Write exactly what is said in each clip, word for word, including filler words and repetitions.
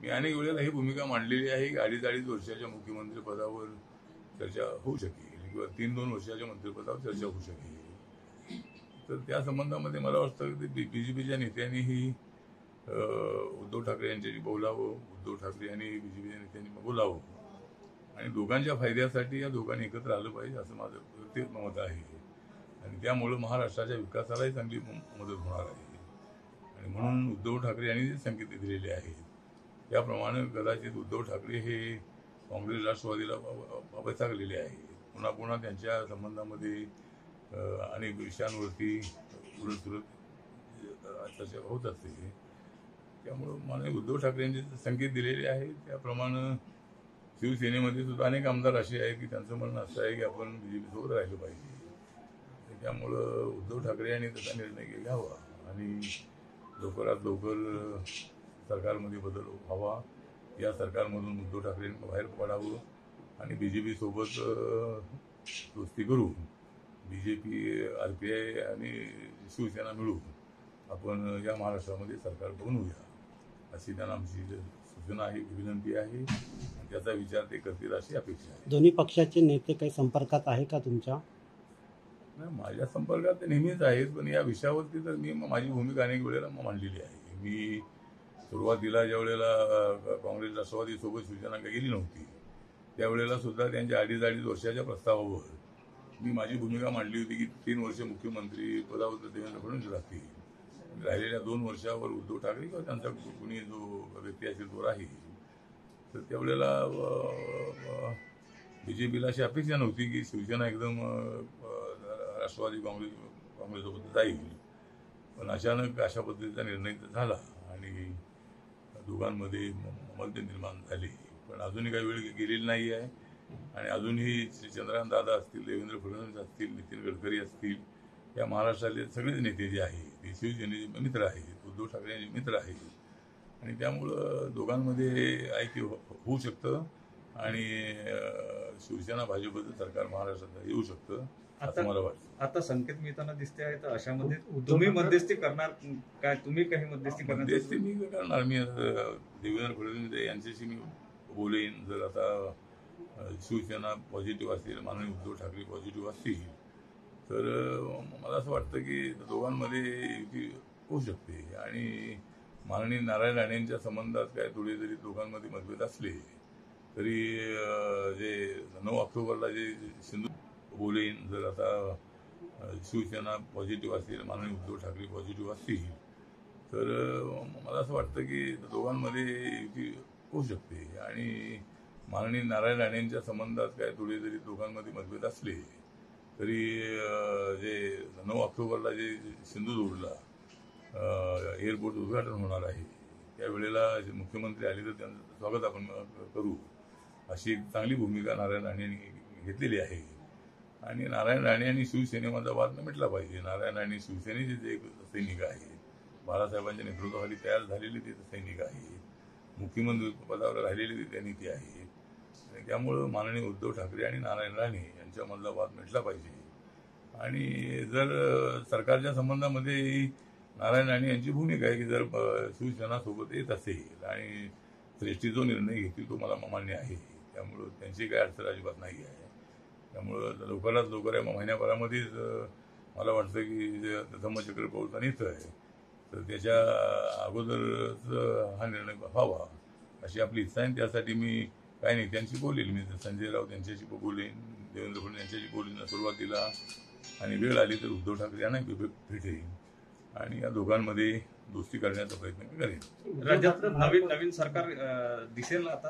मी अनेक वेळेला ही भूमिका मांडलेली आहे की अडीच अडीच वर्षाच्या मुख्यमंत्रीपदावर चर्चा होऊ शकेल किंवा तीन दोन वर्षाच्या मंत्रिपदावर चर्चा होऊ शकेल. तर त्या संबंधामध्ये मला वाटतं की बीजेपीच्या नेत्यांनीही उद्धव ठाकरे यांच्याशी बोलावं, उद्धव ठाकरे यांनी बीजेपीच्या नेत्यांनी बोलावं आणि दोघांच्या फायद्यासाठी या दोघांनी एकत्र आलं पाहिजे असं माझं प्रत्येक मत आहे. आणि त्यामुळं महाराष्ट्राच्या विकासालाही चांगली मदत होणार आहे. आणि म्हणून उद्धव ठाकरे यांनी जे संकेत दिलेले आहेत त्याप्रमाणे कदाचित उद्धव ठाकरे हे काँग्रेस राष्ट्रवादीला वैतागलेले आहेत. पुन्हा पुन्हा त्यांच्या संबंधामध्ये अनेक विषयांवरती उलट सुलट चर्चा होत असते. त्यामुळं मला उद्धव ठाकरे यांचे संकेत दिलेले आहेत त्याप्रमाणे शिवसेनेमध्ये सुद्धा अनेक आमदार असे आहेत की त्यांचं म्हणणं असं आहे की आपण बीजेपीसोबत राहिलं पाहिजे. त्यामुळं उद्धव ठाकरे यांनी त्याचा निर्णय घ्यावा आणि लवकरात लवकर सरकारमध्ये बदल व्हावा. या सरकारमधून उद्धव ठाकरेंनी बाहेर पडावं आणि बी जे पीसोबत दोस्ती करू. B J P, R P I आणि शिवसेना मिळू आपण या महाराष्ट्रामध्ये सरकार बनवूया अशी त्यांना आमची सूचना आहे, विनंती आहे आणि त्याचा विचार ते करतील अशी अपेक्षा आहे. दोन्ही पक्षाचे नेते काही संपर्कात आहे का तुमच्या? नाही, माझ्या संपर्कात ते नेहमीच आहेत, पण या विषयावरती तर मी माझी भूमिका अनेक वेळेला मांडलेली आहे. मी सुरुवातीला ज्या वेळेला काँग्रेस राष्ट्रवादीसोबत शिवसेना गेली नव्हती त्यावेळेला सुद्धा त्यांच्या अडीच अडीच वर्षाच्या प्रस्तावावर मी माझी भूमिका मांडली होती की तीन वर्ष मुख्यमंत्री पदावर देवेंद्र फडणवीस राहतील, राहिलेल्या दोन वर्षावर उद्धव ठाकरे किंवा त्यांचा कुणी जो व्यक्ती असेल तो राहील. तर त्यावेळेला बी जे पीला अशी अपेक्षा नव्हती की शिवसेना एकदम राष्ट्रवादी काँग्रेस काँग्रेससोबत जाईल, पण अचानक अशा पद्धतीचा निर्णय झाला आणि दोघांमध्ये मध्य निर्माण झाले. पण अजूनही काही वेळ गेलेली नाही आहे आणि अजूनही चंद्रकांत दादा असतील, देवेंद्र फडणवीस असतील, नितीन गडकरी असतील, या महाराष्ट्रातले सगळेच नेते जे आहेत ते शिवसेनेचे मित्र आहेत, उद्धव ठाकरे यांचे मित्र आहेत आणि त्यामुळं दोघांमध्ये ऐक्य होऊ शकतं आणि शिवसेना भाजपचं सरकार महाराष्ट्रात येऊ शकतं असं मला वाटतं. आता संकेत मिळताना दिसते आहे तर अशामध्ये तुम्ही मध्यस्थी करणार काय? तुम्ही काही मध्यस्थी करणार? मध्यस्थी मी करणार. मी देवेंद्र फडणवीस यांच्याशी मी बोलेन. जर आता शिवसेना पॉझिटिव्ह असेल, माननीय उद्धव ठाकरे पॉझिटिव्ह असतील तर मला असं वाटतं की दोघांमध्ये युती होऊ शकते. आणि माननीय नारायण राणेंच्या संबंधात काय थोडे जरी दोघांमध्ये मतभेद असले तरी जे नऊ ऑक्टोबरला जे सिंधू बोलेन, जर आता शिवसेना पॉझिटिव्ह असेल, माननीय उद्धव ठाकरे पॉझिटिव्ह असतील तर मला असं वाटतं की दोघांमध्ये युती होऊ शकते. आणि माननीय नारायण राणेंच्या संबंधात काय थोडे जरी दोघांमध्ये मतभेद असले तरी जे नऊ ऑक्टोबरला जे सिंधुदुर्गला एअरपोर्ट उद्घाटन होणार आहे त्यावेळेला मुख्यमंत्री आले तर त्यांचं स्वागत आपण करू अशी एक चांगली भूमिका नारायण राणे यांनी घेतलेली आहे. आणि नारायण राणे यांनी शिवसेनेमधला वाद मिटला पाहिजे. नारायण राणे शिवसेनेचे जे एक सैनिक आहे, बाळासाहेबांच्या नेतृत्वाखाली तयार झालेले ते सैनिक आहे, मुख्यमंत्री पदावर राहिलेले ते नेते आहे. आणि त्यामुळं माननीय उद्धव ठाकरे आणि नारायण राणे यांच्यामधला वाद मिटला पाहिजे. आणि जर सरकारच्या संबंधामध्ये नारायण राणे यांची भूमिका आहे की जर शिवसेना सोबत येत असेल आणि श्रेष्ठी जो निर्णय घेतील तो मला मान्य आहे, त्यामुळं त्यांची काही अडचण अजिबात नाही आहे. त्यामुळं लवकरात लवकर या महिन्याभरामध्येच मला वाटतं की जे धम्मचक्र पाऊलचा नेत आहे तर त्याच्या अगोदरच हा निर्णय व्हावा अशी आपली इच्छा आहे. त्यासाठी मी काही नेत्यांशी बोलेल. मी संजय राऊत यांच्याशी बोलेन, देवेंद्र फडणवीस यांच्याशी बोलेन सुरुवातीला, आणि वेळ आली तर उद्धव ठाकरे यांना भेटेन आणि या दोघांमध्ये दोस्ती करण्याचा प्रयत्न करेन. राज्यात नवीन नवीन सरकार दिसेल आता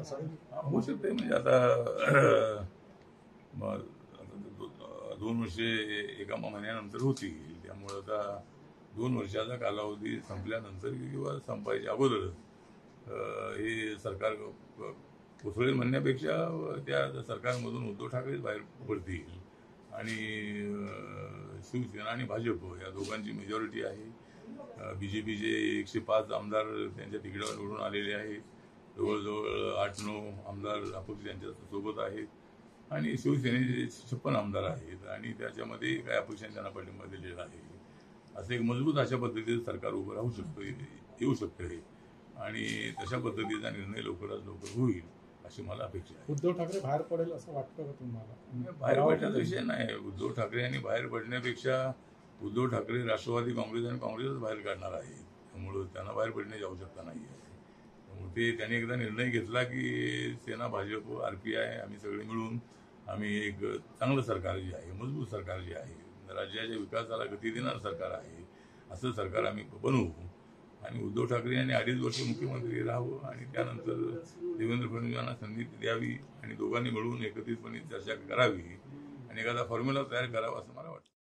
होऊ शकते. म्हणजे आता दोन वर्षे एका महिन्यानंतर होतील, त्यामुळं आता दोन वर्षाचा कालावधी संपल्यानंतर किंवा संपायच्या अगोदरच हे सरकार कोसळेल म्हणण्यापेक्षा त्या सरकारमधून उद्धव ठाकरेच बाहेर पडतील आणि शिवसेना आणि भाजप या दोघांची मेजॉरिटी आहे. बी जे पीचे एकशे पाच आमदार त्यांच्या तिकिटावर निवडून आलेले आहेत, जवळजवळ आठ नऊ आमदार अपक्ष त्यांच्या सोबत आहेत आणि शिवसेनेचे छप्पन आमदार आहेत आणि त्याच्यामध्ये काही अपक्षांनी त्यांना पाठिंबा दिलेला आहे. असं एक मजबूत अशा पद्धतीचं सरकार उभं राहू शकतं, येऊ शकतं. आणि तशा पद्धतीचा निर्णय लवकरात लवकर होईल अशी मला अपेक्षा आहे. उद्धव ठाकरे बाहेर पडेल असं वाटतं का तुम्हाला? बाहेर पडण्याचा विषय नाही. उद्धव ठाकरे यांनी बाहेर पडण्यापेक्षा उद्धव ठाकरे राष्ट्रवादी काँग्रेस आणि काँग्रेसच बाहेर काढणार आहे. त्यामुळं त्यांना बाहेर पडण्याची आवश्यकता नाही आहे. त्यामुळे ते त्यांनी एकदा निर्णय घेतला की Sena, Bhajap, R P I आम्ही सगळे मिळून आम्ही एक चांगलं सरकार जे आहे, मजबूत सरकार जे आहे, राज्याच्या विकासाला गती देणारं सरकार आहे, असं सरकार आम्ही बनवू. आणि उद्धव ठाकरे यांनी अडीच वर्ष मुख्यमंत्री राहावं आणि त्यानंतर देवेंद्र फडणवीस यांना संधी द्यावी आणि दोघांनी मिळून एकत्रितपणे चर्चा करावी आणि एखादा फॉर्म्युला तयार करावा असं मला वाटतं.